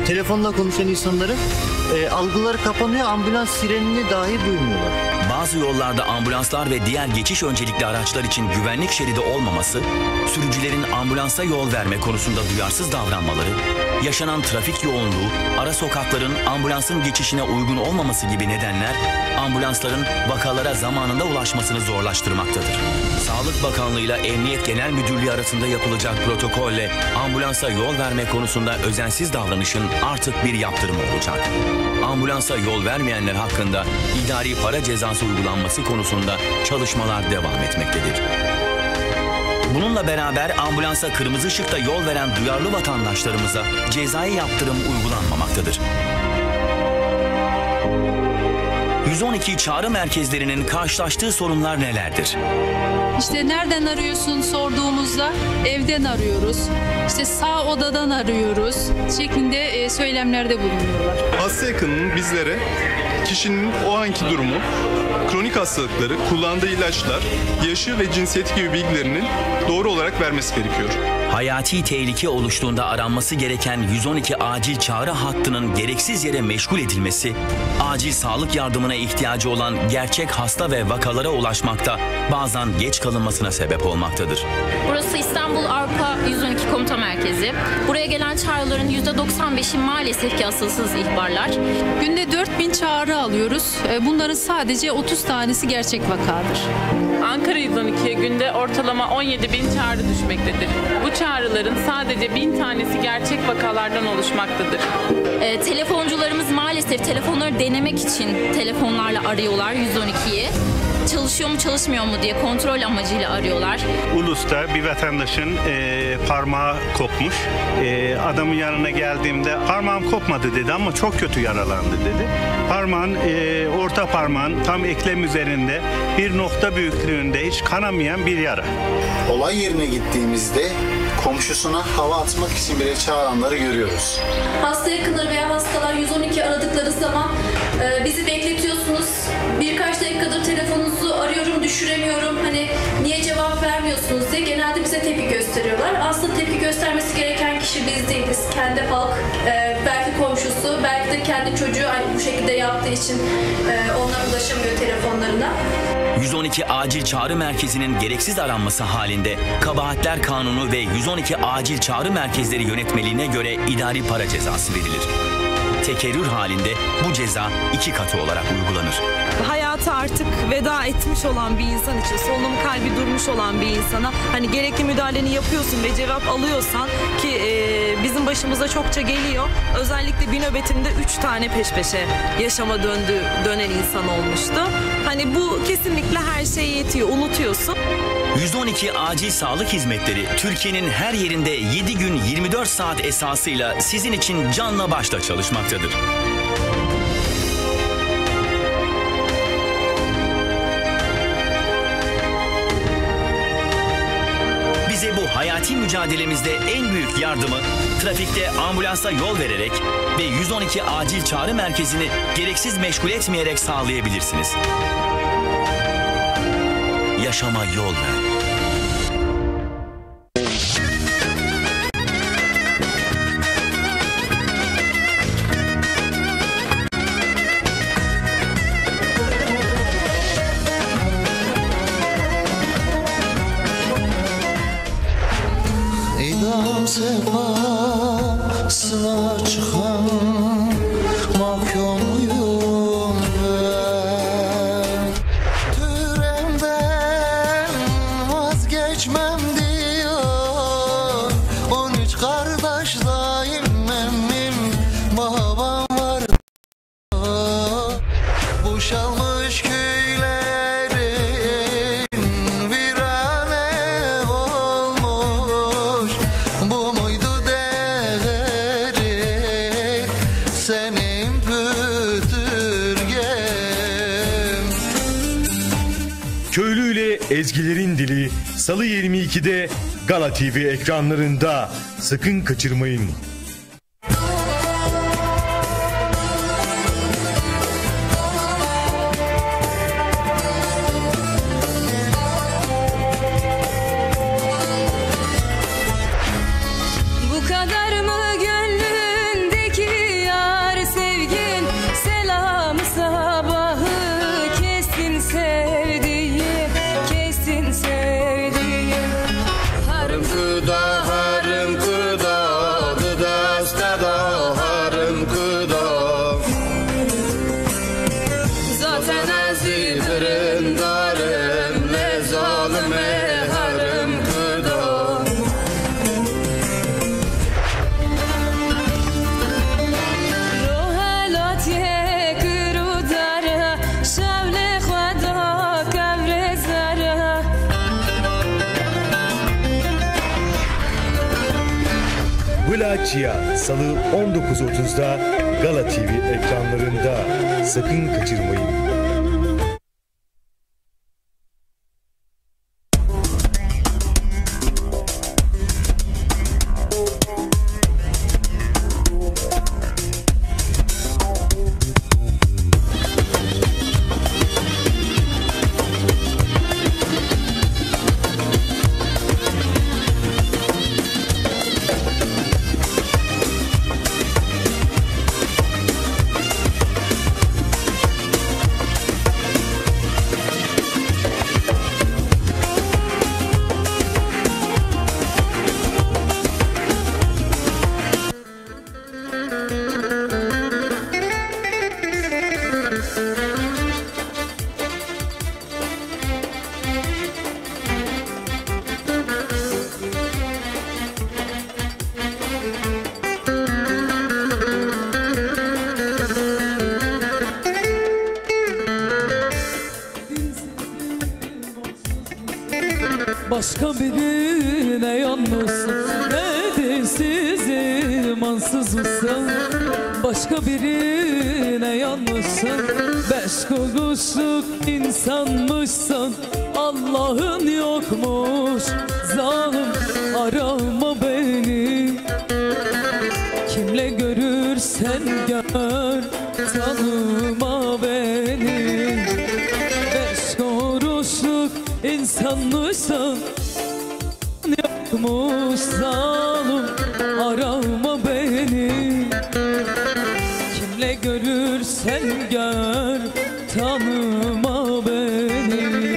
telefonla konuşan insanların algıları kapanıyor, ambulans sirenini dahi duymuyorlar. Bazı yollarda ambulanslar ve diğer geçiş öncelikli araçlar için güvenlik şeridi olmaması, sürücülerin ambulansa yol verme konusunda duyarsız davranmaları, yaşanan trafik yoğunluğu, ara sokakların ambulansın geçişine uygun olmaması gibi nedenler ambulansların vakalara zamanında ulaşmasını zorlaştırmaktadır. Sağlık Bakanlığı ile Emniyet Genel Müdürlüğü arasında yapılacak protokolle ambulansa yol verme konusunda özensiz davranışın artık bir yaptırımı olacak. Ambulansa yol vermeyenler hakkında idari para cezası uygulanması konusunda çalışmalar devam etmektedir. Bununla beraber ambulansa kırmızı ışıkta yol veren duyarlı vatandaşlarımıza cezai yaptırım uygulanmamaktadır. 112 çağrı merkezlerinin karşılaştığı sorunlar nelerdir? İşte nereden arıyorsun sorduğumuzda evden arıyoruz, İşte sağ odadan arıyoruz şeklinde söylemlerde bulunuyorlar. Hasta yakınının bizlere kişinin o anki durumu, kronik hastalıkları, kullandığı ilaçlar, yaşı ve cinsiyeti gibi bilgilerinin doğru olarak vermesi gerekiyor. Hayati tehlike oluştuğunda aranması gereken 112 acil çağrı hattının gereksiz yere meşgul edilmesi, acil sağlık yardımına ihtiyacı olan gerçek hasta ve vakalara ulaşmakta bazen geç kalınmasına sebep olmaktadır. Burası İstanbul Avrupa 112 Komuta Merkezi. Buraya gelen çağrıların %95'i maalesef ki asılsız ihbarlar. Günde 4000 çağrı alıyoruz. Bunların sadece 30 tanesi gerçek vakadır. Ankara 112'ye günde ortalama 17.000 çağrı düşmektedir. Bu çağrıların sadece 1000 tanesi gerçek vakalardan oluşmaktadır. Telefoncularımız maalesef telefonları denemek için telefonlarla arıyorlar 112'yi. Çalışıyor mu çalışmıyor mu diye kontrol amacıyla arıyorlar. Ulus'ta bir vatandaşın parmağı kopmuş. Adamın yanına geldiğimde parmağım kopmadı dedi ama çok kötü yaralandı dedi. Parmağın orta parmağın tam eklem üzerinde bir nokta büyüklüğünde hiç kanamayan bir yara. Olay yerine gittiğimizde komşusuna hava atmak için bile çağıranları görüyoruz. Hasta yakınları veya hastalar 112 aradıkları zaman bizi bekletiyorsunuz. Birkaç dakikadır telefonunuzu arıyorum, düşüremiyorum. Hani niye cevap vermiyorsunuz diye genelde bize tepki gösteriyorlar. Aslında tepki göstermesi gereken kişi biz değiliz. Kendi halk, belki komşusu, belki de kendi çocuğu bu şekilde yaptığı için onlar ulaşamıyor telefonlarına. 112 acil çağrı merkezinin gereksiz aranması halinde Kabahatler Kanunu ve 112 acil çağrı merkezleri yönetmeliğine göre idari para cezası verilir. Tekerrür halinde bu ceza 2 katı olarak uygulanır. Hayata artık veda etmiş olan bir insan için, solunum kalbi durmuş olan bir insana hani gerekli müdahaleni yapıyorsun ve cevap alıyorsan ki bizim başımıza çokça geliyor. Özellikle bir nöbetimde 3 tane peş peşe yaşama dönen insan olmuştu. Hani bu kesinlikle her şeye yetiyor, unutuyorsun. 112 acil sağlık hizmetleri Türkiye'nin her yerinde 7 gün 24 saat esasıyla sizin için canla başla çalışmaktadır. Bize bu hayati mücadelemizde en büyük yardımı trafikte ambulansa yol vererek ve 112 acil çağrı merkezini gereksiz meşgul etmeyerek sağlayabilirsiniz. Yaşama yol ver. İdam sefasına çıkan mahkumuyum ben. Türemden vazgeçmem diyor 13 kardeş dayım emmim babam var. Boşalmış köylerin virane olmuş. Bu muydu değeri senin pütürgen? Köylü ile Ezgilerin Dili Salı 22'de Gala TV ekranlarında, sakın kaçırmayın. Bu kadar mı gönlündeki Chia Chia Salı 19.30'da Gala TV ekranlarında. Sakın kaçırmayın. Başka birine yalnızsın, ne densiz imansız mısın? Başka birine yalnızsın, 5 kuruşluk insanmışsın. Allah'ın yokmuş, zalim arama beni. Kimle görürsen gör, tanıma beni. 5 kuruşluk İnsanmışsın, yokmuş zalim arama beni. Kimle görürsen gör, tanıma beni.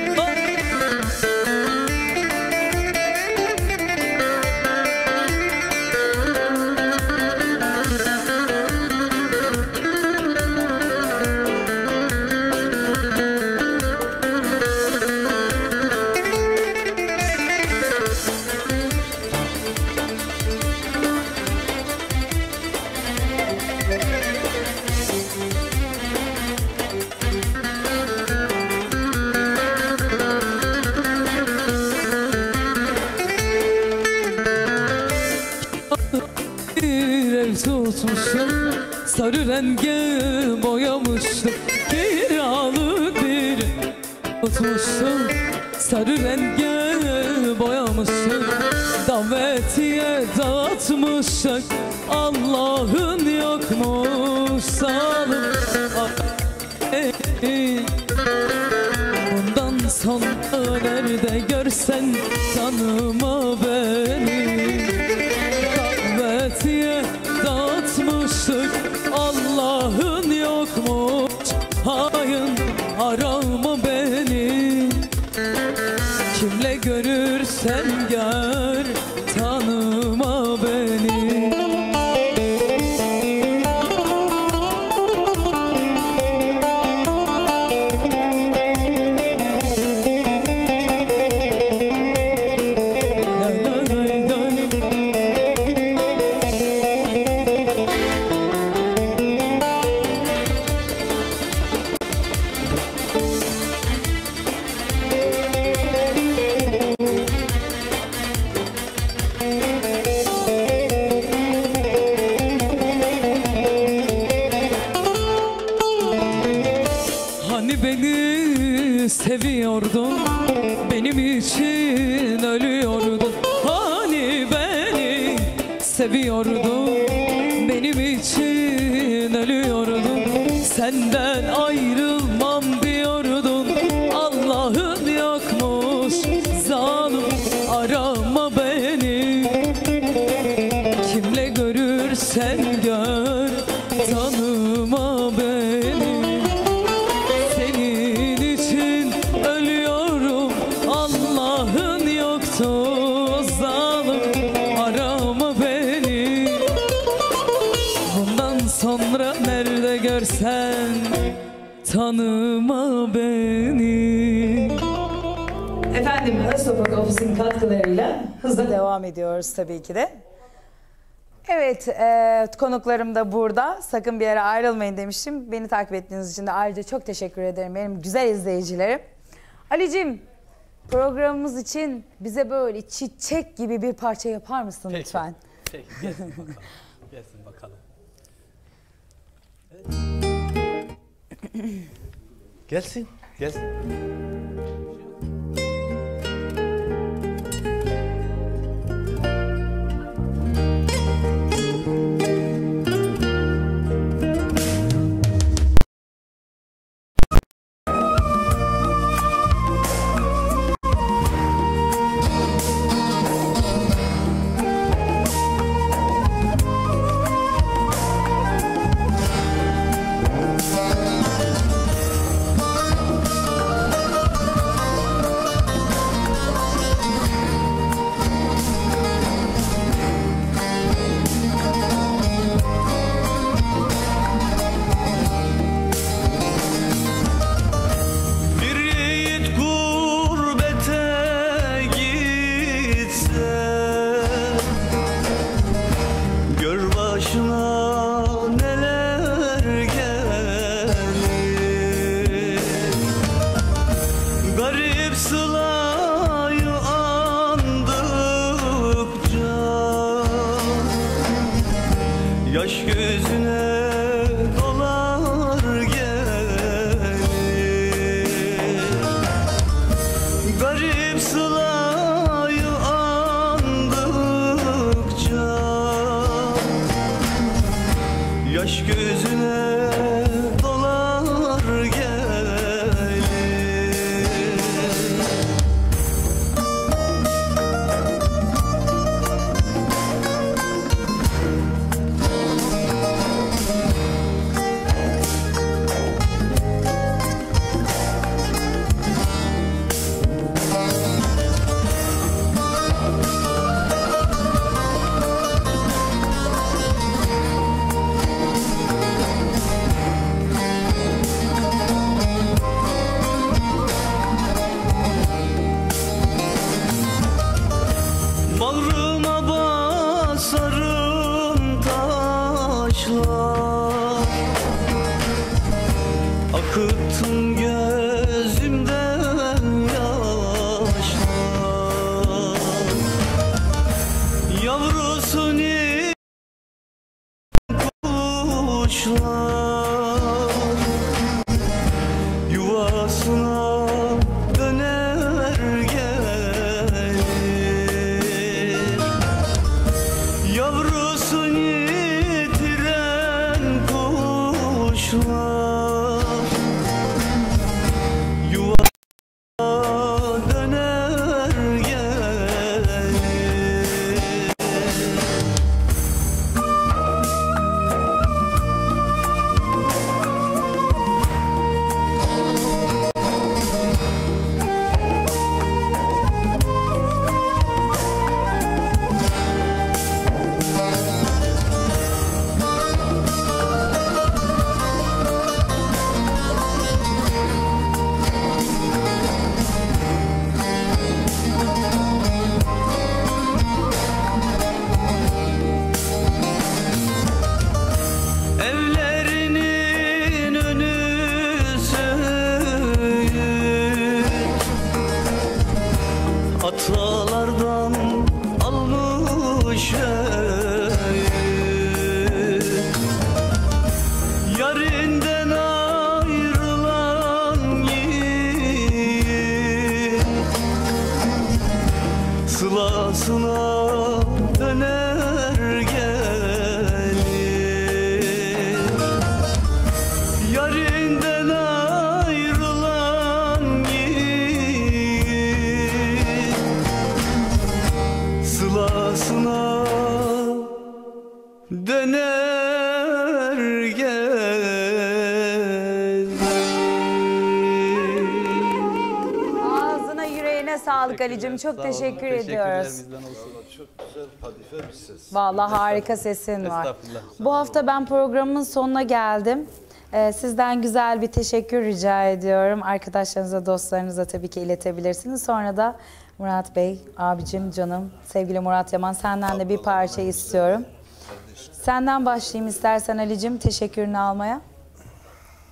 Tutmuşum, sarı renge boyamıştım. Kiralık bir tutmuşum, sarı renge boyamışım. Davetiye dağıtmışım, Allah'ın yokmuş zalim. Bundan sonra nerede görsen tanıma beni. Davetiye dağıtmıştık, Allah'ın yokmuş, hain arama beni. Kimle görürsen gör, tanıma beni. Seviyordun, benim için ölüyordun. Hani beni seviyordun, benim için ölüyordun. Senden ayrılmam diyordun, Allah'ın yokmuş, zalim arama beni. Kimle görürsen gör, tanıma beni. Sonra nerede görsen tanıma beni. Efendim Öztoprak Ofis'in katkılarıyla hızla devam ediyoruz tabii ki de. Evet, konuklarım da burada. Sakın bir yere ayrılmayın demiştim. Beni takip ettiğiniz için de ayrıca çok teşekkür ederim benim güzel izleyicilerim. Ali'cim, programımız için bize böyle çiçek gibi bir parça yapar mısın lütfen? Peki gelsin bakalım. Gelsin bakalım. Evet. Gelsin. Gelsin. Sağlık Ali'cim, çok teşekkür ediyoruz. Çok güzel, hadife bir ses. Vallahi harika sesin var. Bu hafta ben programın sonuna geldim. Sizden güzel bir teşekkür rica ediyorum. Arkadaşlarınıza, dostlarınıza tabii ki iletebilirsiniz. Sonra da Murat Bey, abicim, canım, sevgili Murat Yaman, senden de bir parça istiyorum. Senden başlayayım istersen Ali'cim, teşekkürünü almaya. Vallahi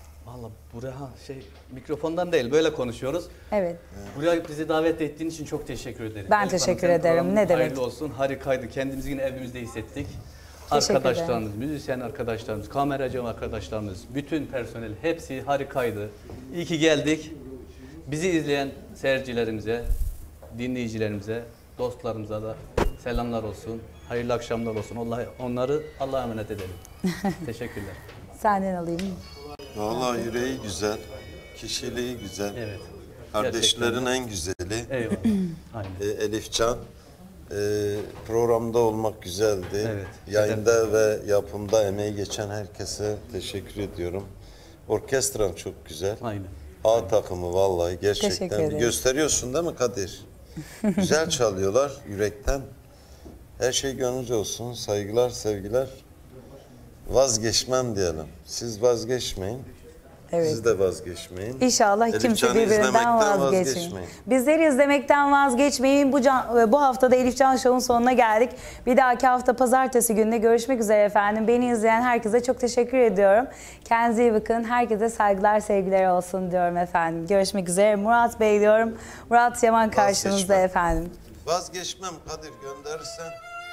Valla buraya mikrofondan değil böyle konuşuyoruz. Evet. Buraya bizi davet ettiğin için çok teşekkür ederim. Ben teşekkür ederim. Ne demek? Hayırlı olsun. Harikaydı. Kendimizi yine evimizde hissettik. Teşekkür Arkadaşlarımız, müzisyen arkadaşlarımız, kameracı arkadaşlarımız, bütün personel hepsi harikaydı. İyi ki geldik. Bizi izleyen seyircilerimize, dinleyicilerimize, dostlarımıza da selamlar olsun. Hayırlı akşamlar olsun. Onları Allah'a emanet edelim. Teşekkürler. Senden alayım. Vallahi yüreği güzel, kişiliği güzel. Evet. Kardeşlerin Gerçekten. en güzeli. Eyvallah. Aynen. Elifcan. Programda olmak güzeldi. Evet. Yayında ve yapımda emeği geçen herkese teşekkür ediyorum. Orkestran çok güzel. Aynen. A takımı vallahi Teşekkür gerçekten ederim. gösteriyorsun değil mi Kadir? Güzel çalıyorlar yürekten. Her şey gönlünce olsun. Saygılar, sevgiler. Vazgeçmem diyelim. Siz vazgeçmeyin. Evet. Siz de vazgeçmeyin. İnşallah kimse Elifcan'ı birbirinden izlemekten vazgeçmeyin. Bizleri izlemekten vazgeçmeyin. Bu haftada Elifcan Show'un sonuna geldik. Bir dahaki hafta pazartesi gününe görüşmek üzere efendim. Beni izleyen herkese çok teşekkür ediyorum. Kendinize iyi bakın. Herkese saygılar, sevgiler olsun diyorum efendim. Görüşmek üzere. Murat Bey diyorum. Murat Yaman karşınızda efendim. Vazgeçmem Kadir, gönderirsen.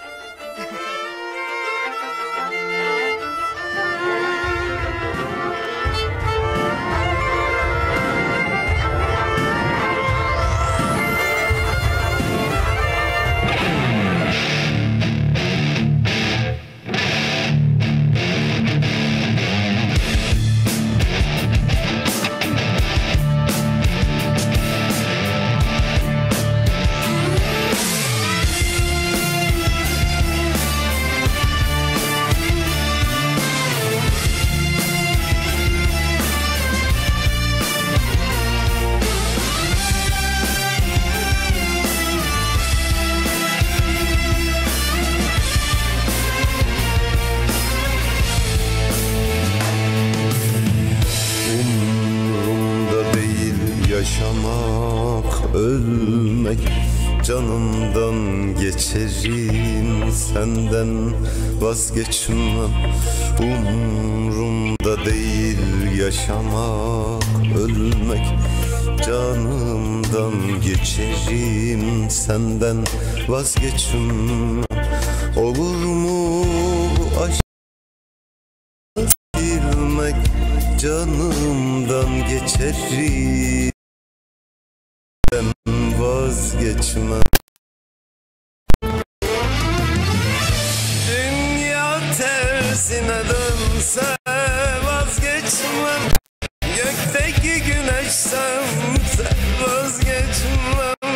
Yaşamak, ölmek, canımdan geçerim, senden vazgeçmem. Umrumda değil yaşamak, ölmek, canımdan geçerim, senden vazgeçmem. Olur mu aşk bilmek, canımdan geçerim, vazgeçmem. Dünya tersine dönse vazgeçmem. Gökteki güneş sense vazgeçmem.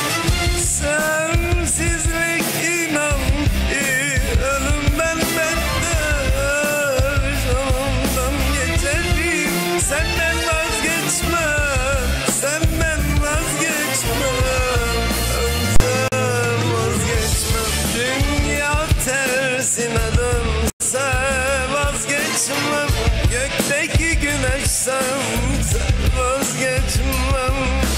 Sensizlik inan ölümden beter, canımdan geçerim, senden vazgeçmem, senden vazgeçmem, ölsem vazgeçmem. Dünya tersine dönse vazgeçmem. Gökteki güneş sense vazgeçmem.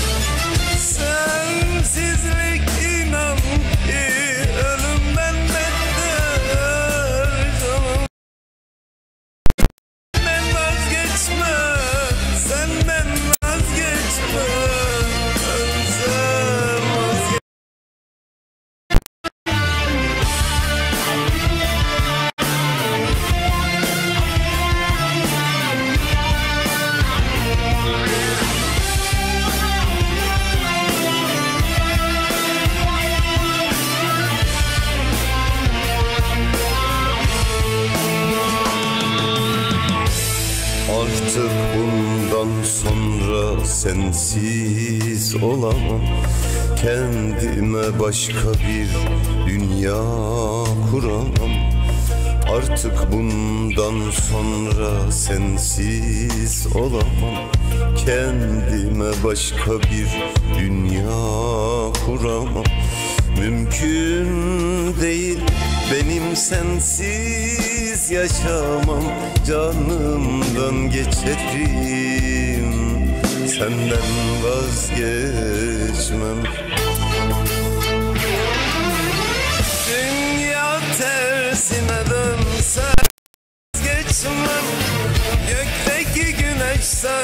Sensizlik inan ölümden beter, canım. Senden vazgeçmem, senden vazgeçmem, ölsem vazgeçmem. Artık bundan sonra sensiz olamam. Kendime başka bir dünya kuramam. Artık bundan sonra sensiz olamam. Kendime başka bir dünya kuramam. Mümkün değil benim sensiz yaşamam. Canımdan geçerim, senden vazgeçmem. Dünya tersine dönse vazgeçmem. Gökteki güneş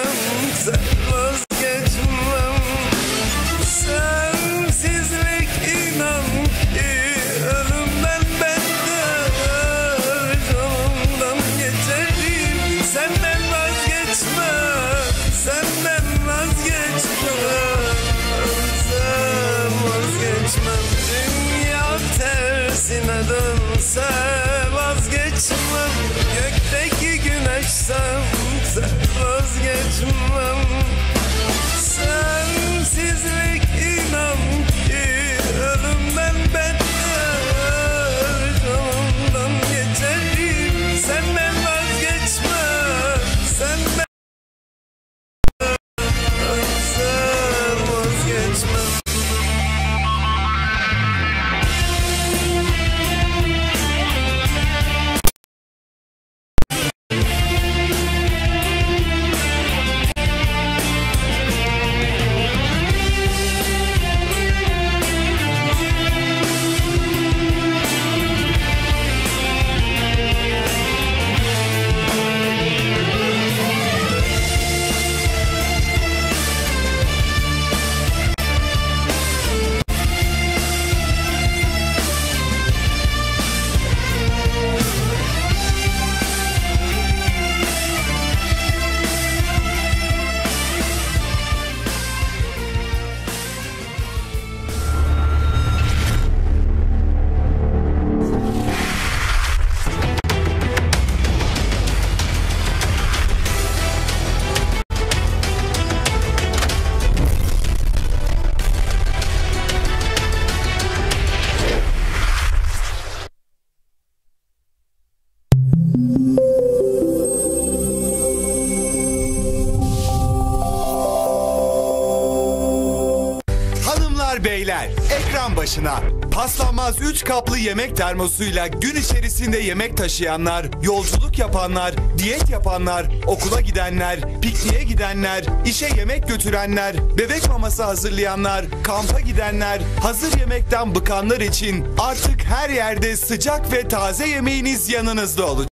dönse vazgeçmem, gökteki güneşsen vazgeçmem. Sensizlik inan ki ölümden beter, canımdan geçerim. Senden vazgeçmem, senden vazgeçmem. Beyler, ekran başına. Paslanmaz 3 kaplı yemek termosuyla gün içerisinde yemek taşıyanlar, yolculuk yapanlar, diyet yapanlar, okula gidenler, pikniğe gidenler, işe yemek götürenler, bebek maması hazırlayanlar, kampa gidenler, hazır yemekten bıkanlar için artık her yerde sıcak ve taze yemeğiniz yanınızda olacak.